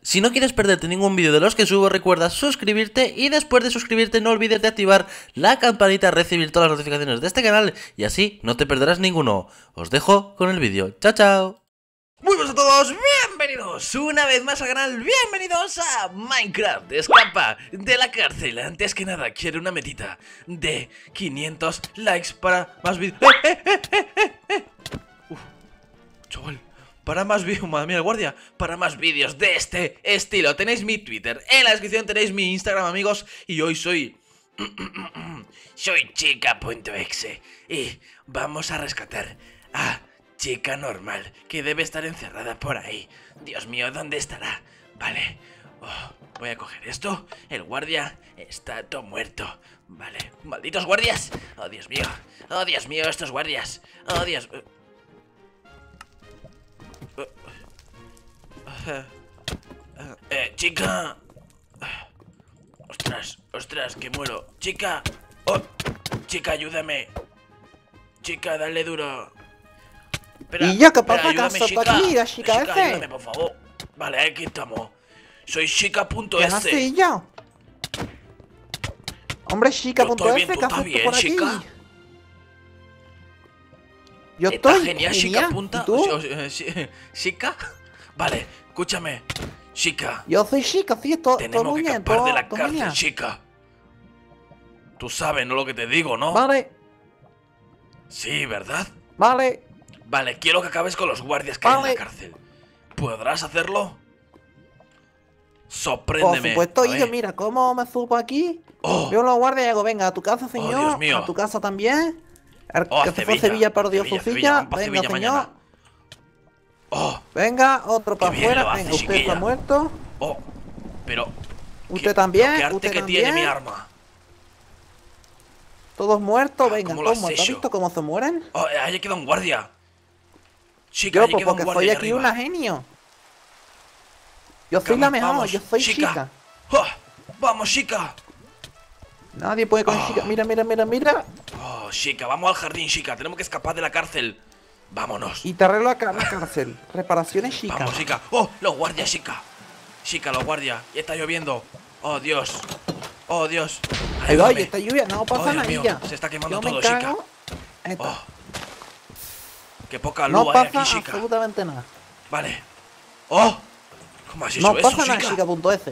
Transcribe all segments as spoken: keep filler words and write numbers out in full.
Si no quieres perderte ningún vídeo de los que subo, recuerda suscribirte y después de suscribirte no olvides de activar la campanita, recibir todas las notificaciones de este canal y así no te perderás ninguno. Os dejo con el vídeo. Chao, chao. Muy buenos a todos, bienvenidos una vez más al canal, bienvenidos a Minecraft. Escapa de la cárcel. Antes que nada quiero una metita de quinientos likes para más vídeos. ¡Eh, eh, eh, eh, eh! Uf, chaval. Para más vídeos, madre mía, el guardia. Para más vídeos de este estilo tenéis mi Twitter, en la descripción tenéis mi Instagram, amigos. Y hoy soy... soy chica.exe y vamos a rescatar a chica normal, que debe estar encerrada por ahí. Dios mío, ¿dónde estará? Vale, oh, voy a coger esto. El guardia está todo muerto. Vale, malditos guardias. Oh, Dios mío, oh, Dios mío, estos guardias. Oh, Dios... Eh, chica. Ostras, ostras, que muero. Chica. Oh, chica, ayúdame. Chica, dale duro. Espera, ¿Y ya qué pasa, espera, acaso chica. está aquí, la chica Chica, ese? ayúdame, por favor. Vale, aquí estamos. Soy chica.es. ¿Qué haces ya? Hombre, chica.es, Yo estoy bien, ¿qué ¿tú estás haces tú bien, por aquí? chica? Yo Está estoy genial, genial. chica punta. ¿Y tú? O sea, eh, chi- ¿Chica? Vale, escúchame. Chica, Yo soy chica, sí, todo, todo tenemos muy que bien, escapar todo, de la todo cárcel, genial. chica. Tú sabes, ¿no? Lo que te digo, ¿no? Vale, Sí, ¿verdad? vale. Vale, quiero que acabes con los guardias que hay en Vale. la cárcel. ¿Podrás hacerlo? Por Sorpréndeme. supuesto, A y yo ver. mira, ¿cómo me subo aquí? Oh, Veo los guardias y digo, venga, a tu casa, señor. Dios mío. A tu casa también. El Oh, a que se fue a Sevilla, Sevilla perdió Sevilla, su Sevilla, silla. vamos pa' Venga, Sevilla señor. mañana. oh, Venga, otro para bien afuera. lo hace, Venga, usted está chiquilla. muerto. oh. Pero... Usted ¿qué- también, ¿Qué arte usted que también. tiene mi arma? Todos muertos, Ah, venga, ¿cómo lo todos has muertos. ¿Has hecho? visto cómo se mueren? Oh, eh, ahí queda un guardia. Chica, Yo, ahí pues queda un porque guardia soy ahí aquí arriba. una genio. Yo soy Vamos, la mejor, vamos, yo soy chica. chica. Oh, vamos, chica. Nadie puede con Ah. chica. Mira, mira, mira, mira. Oh, chica, vamos al jardín, chica. Tenemos que escapar de la cárcel. Vámonos. Y te arreglo acá en la cárcel. Reparaciones chica. Vamos, chica. Oh, los guardias, chica. Chica, los guardias. Y está lloviendo. Oh, Dios. Oh, Dios. Ahí va, y Ayúdame. esta lluvia no Oh, pasa Dios nada. mío, ya. se está quemando Yo todo, me chica. encargo. Esta. Oh, qué poca No luz hay pasa aquí, chica. absolutamente nada. Vale. Oh, ¿cómo has hecho No eso, pasa nada, chica? chica.es.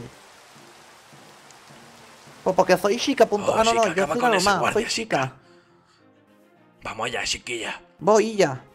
Pues porque soy chica. Oh, ah, no, no, chica, yo acaba soy con la ese normal, guardia, soy chica. Vamos allá, chiquilla. Voy y ya.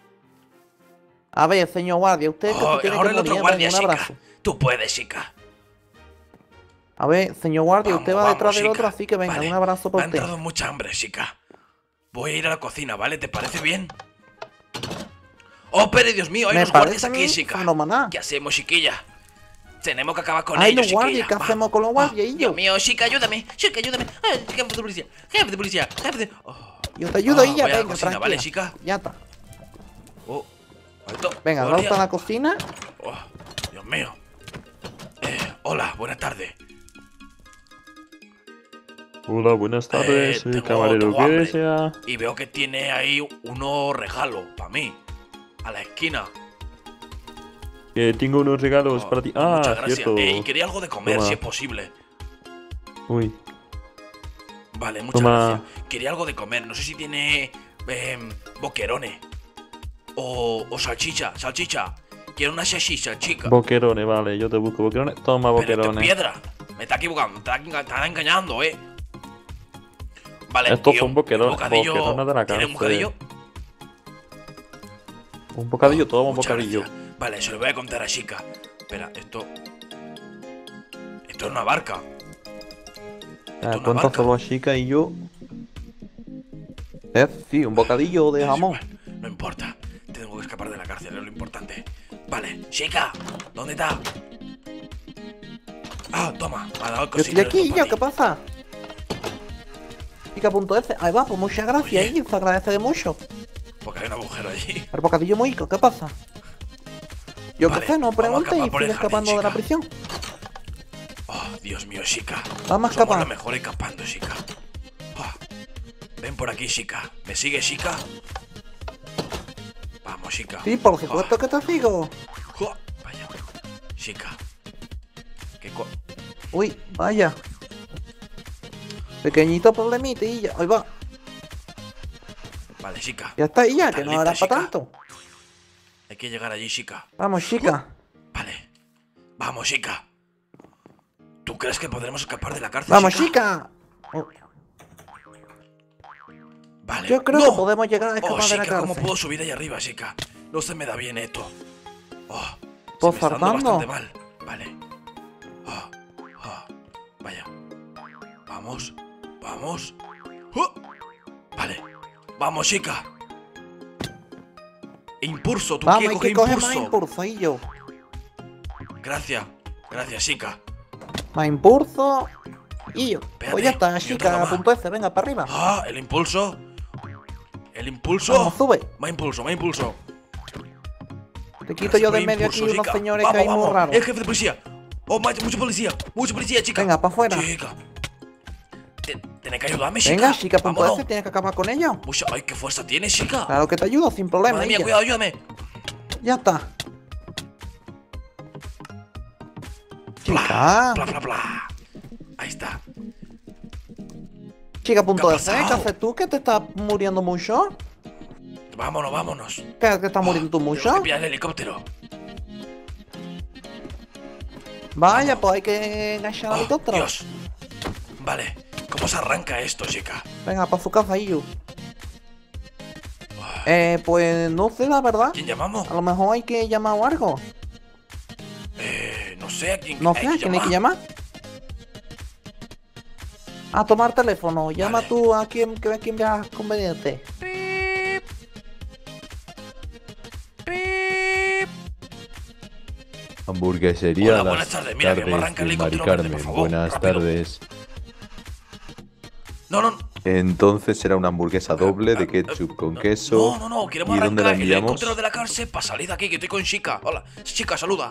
A ver, señor guardia, usted que Oh, se tiene ahora que el otro morir. guardia, Venga, un chica. abrazo. Tú puedes, chica. A ver, señor guardia, Vamos, usted va vamos, detrás del chica. otro, así que venga, Vale, un abrazo me por ha usted. entrado mucha hambre, chica. Voy a ir a la cocina, ¿vale? ¿Te parece bien? Oh, pero Dios mío, hay Me unos guardias parece a aquí, mí chica. fenomenal. ¿Qué hacemos, chiquilla? Tenemos que acabar con Ay, ellos, los guardias, chiquilla. ¿qué Va. hacemos con los guardias, Oh, y yo? Dios mío, chica, ayúdame. Chica, ayúdame. Ay, jefe de policía, jefe de policía, jefe de... Oh, Yo te ayudo Oh, y ya, voy a la venga, cocina, tranquila. ¿vale, chica? Ya está. oh. Alto. Venga, guardia. vamos a la cocina. Oh, Dios mío. Eh, hola, buenas tardes. Hola, buenas tardes, Eh, eh, tengo- camarero, tengo ¿qué hambre. desea? Y veo que tiene ahí unos regalos para mí. A la esquina. Que tengo unos regalos Oh, para ti. pues Ah, muchas gracias. cierto. Eh, y quería algo de comer, Toma. si es posible. Uy, Vale, muchas Toma. gracias. Quería algo de comer. No sé si tiene eh, boquerones. O, o salchicha, salchicha. Quiero una salchicha, chica. boquerones, vale, yo te busco boquerones. Toma Pero esto es boquerones. piedra. Me está equivocando, me está, enga- está engañando, eh. Vale, Estos y son un- boquerones- un bocadillo- boquerones de la ¿tiene un cárcel. bocadillo? Un bocadillo, toma un Muchas bocadillo. gracias. Vale, se lo voy a contar a chica. Espera, esto... Esto es una barca. Esto Ah, es una barca. cuéntaselo a chica y yo. Eh, sí, un bocadillo de Es jamón. igual, no importa. Tengo que escapar de la cárcel, es lo importante. Vale, chica, ¿dónde está? Ah, toma, me ha dado el Yo estoy cocinero aquí, esto para yo, ti. ¿qué pasa? Chica.es. Ahí va, pues muchas gracias, Oye. y se agradece de mucho. Porque hay un agujero allí. El bocadillo muy rico, ¿qué pasa? Yo Vale, qué sé, no vamos a pregunte escapar y por el sigue jardín, escapando de la chica. prisión. Oh, Dios mío, chica. Vamos a Somos escapar. los mejores escapando, chica. Ah, ven por aquí, chica. ¿Me sigue, chica? Vamos, chica. Sí, por supuesto que te sigo. Ah, vaya. Chica, ¿Qué co- Uy, vaya. Pequeñito problemita y ya. Ahí va. Vale, chica. Ya está, y ya, ¿Estás que no lista, era chica? para tanto. Hay que llegar allí, chica. Vamos, chica. Vale. Vamos, chica. ¿Tú crees que podremos escapar de la cárcel, Vamos, chica? chica. Oh, Vale. yo creo ¡No! que podemos llegar a Oh, escapar de la chica, ¿cómo cárcel. puedo subir ahí arriba, chica? No se me da bien esto. Oh, se Pues me está dando saltando. bastante mal. Vale. Oh, oh, vaya. Vamos. Vamos. Oh, vale. Vamos, chica. Impulso, tú Vamos, quieres hay coger que coger más impulso. impulso, y yo. Gracias. Gracias, chica. Más impulso. Y yo. Espérate, Pues ya está, y otra chica. más. Punto F, venga, para arriba. Ah, el impulso. El impulso. Vamos, sube. Más impulso, más impulso. Te quito yo de Más medio aquí impulso, unos chica. señores Vamos, que hay muy vamos. raros. El jefe de policía. Oh, macho, mucho policía. Mucho policía, chica. Venga, para afuera. Chica. Te- Tienes que ayudarme, chica. Venga, chica, punto Vámonos. F, tienes que acabar con ellos. Mucha... Ay, qué fuerza tienes, chica. Claro que te ayudo, sin problema. Madre mía, Illa. cuidado, ayúdame. Ya está. Bla, Chica. bla, bla, bla. Ahí está. Chica, punto ¿Qué ha F, ¿qué pasado? haces tú? ¿Que te estás muriendo mucho? Vámonos, vámonos. ¿Que te estás muriendo tú Tenemos mucho? que pillar el helicóptero. Vaya, pues hay que enganchar al Oh, helicóptero. Dios. Vale. ¿Cómo se arranca esto, chica? Venga, para su casa, Illu. Eh, pues no sé, la verdad. ¿Quién llamamos? A lo mejor hay que llamar o algo. Eh, no sé a quién No hay sé, ¿a que quién hay que llamar. llamar? A tomar teléfono. Llama Vale. tú a quien, que- a quien veas conveniente. Pip. Pip. Hamburguesería Hola, Las buenas tardes. Mira, que me tardes arranca el de helicóptero Mari verde, por Carmen. favor, Buenas rápido. tardes. No, no. Entonces será una hamburguesa doble de ketchup con no, queso. No, no, no. Queremos ¿Y dónde la arrancar el enviamos? helicóptero de la cárcel para salir de aquí, que estoy con chica. Hola, chica, saluda.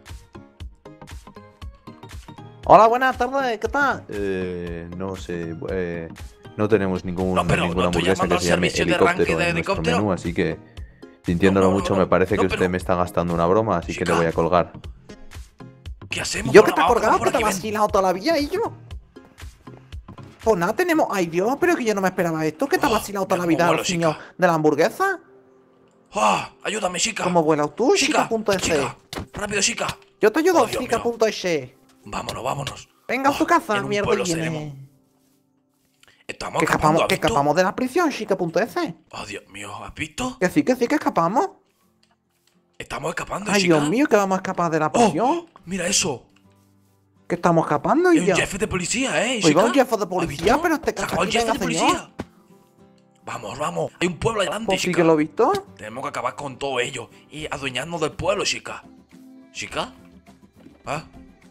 Hola, buenas tardes, ¿qué tal? Eh, no sé. eh, no tenemos ningún, No, pero ninguna no estoy hamburguesa llamando que al se llame servicio de arranque helicóptero de en nuestro helicóptero. menú, así que sintiéndolo No, no, mucho no, me parece no, que pero- usted me está gastando una broma, así que Chica. le voy a colgar. ¿Qué hacemos? Yo que Bueno, te has vamos, colgado, vamos que por te aquí, has ven. vacilado toda la vida, Illu. Pues nada, tenemos. Ay, Dios, pero que yo no me esperaba esto. Que te has Oh, vacilado toda la mira vida cómo al vuelo, señor chica. de la hamburguesa. Ah, ayúdame, chica. ¿Cómo vuelas tú, Chica, chica punto F? chica, rápido, chica. Yo te ayudo, Oh, Dios chica mío. punto S. Vámonos, vámonos. Venga a Oh, su casa, en un mierda, pueblo y viene. seremos. Estamos Que escapando, escapamos, ¿has que visto? escapamos de la prisión, chica punto F. Oh, Dios mío, ¿has visto? Que sí, que sí, que escapamos. Estamos escapando, Ay, chica. Dios mío, que vamos a escapar de la Oh, prisión. mira eso. Que estamos escapando Es y un ya. jefe de policía, ¿eh, Oiga, chica? un jefe de ¿Has policía, visto? pero este Sacó al aquí, jefe de venga, policía. señor. Vamos, vamos. Hay un pueblo allá adelante, Pues sí chica. que lo he visto. Tenemos que acabar con todo ello y adueñarnos del pueblo, chica. ¿Chica? ¿Ah?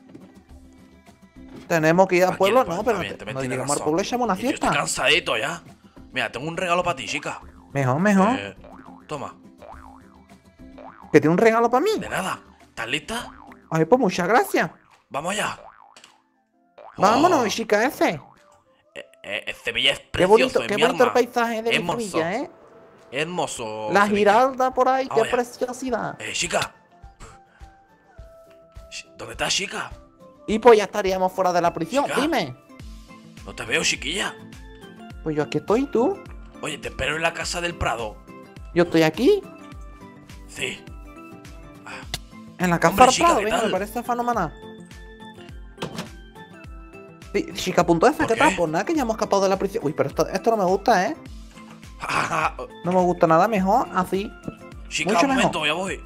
Tenemos que ir al Aquí, pueblo, pues, no, está pero bien, te- también no tienes llegamos al razón. pueblo y echamos una Y yo estoy fiesta. cansadito ya. Mira, tengo un regalo para ti, chica. Mejor, mejor. Eh, toma. Que tiene un regalo para mí. De nada. ¿Estás lista? Ay, pues muchas gracias. Vamos allá. Vámonos, Oh, chica F. eh, eh, Sevilla es Qué precioso, bonito, es qué mi bonito el alma. paisaje de mi Hermoso. Sevilla, ¿eh? Hermoso. La Sevilla. giralda por ahí, qué Vamos allá. preciosidad. Eh, chica. Sh- ¿Dónde estás, chica? Y pues ya estaríamos fuera de la prisión, Chica. dime. No te veo, chiquilla. Pues yo aquí estoy, ¿tú? Oye, te espero en la casa del Prado. Yo estoy aquí, Sí. en la casa Hombre, del chica, Prado, ¿qué venga, tal? me parece fenomenal. Sí, chica punto F, ¿Por ¿qué qué? tal? Pues nada, que ya hemos escapado de la prisión. Uy, pero esto, esto no me gusta, ¿eh? Ah, No me gusta nada, mejor así. chica, Mucho un momento, mejor. ya voy.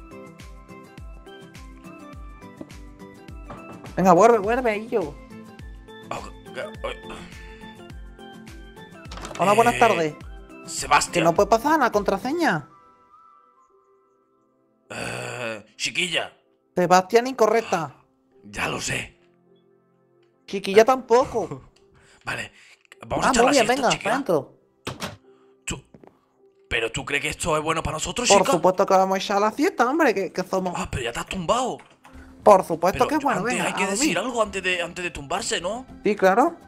Venga, vuelve, vuelve ahí yo. Ah, que- oye. Hola, buenas Eh, tardes. Que Sebastián. no puede pasar la contraseña. Eh, chiquilla. Sebastián incorrecta. Ya lo sé. Chiquilla tampoco. Vale. Vamos a Ah, echar muy la bien, siesta, venga, chica. dentro. Tú- ¿Pero tú crees que esto es bueno para nosotros, Por chica? supuesto que vamos a echar la fiesta, hombre, que, que somos. Ah, pero ya te has tumbado. Por supuesto Pero que es bueno, antes venga. hay que a decir dormir. algo antes de, antes de tumbarse, ¿no? Sí, claro.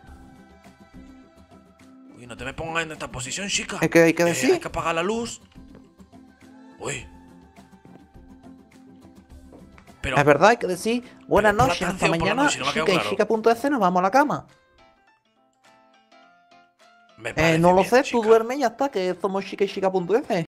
Uy, no te me pongas en esta posición, chica. Es que hay que Eh, decir. hay que apagar la luz. Uy. Pero Es verdad, hay que decir buenas Pero por la noches, hasta canción, por la mañana, noche, no me ha quedado chica y claro. chica.es, nos vamos a la cama. me Eh, parece no lo bien, sé, chica. tú duermes y ya está, que somos chica y chica.es.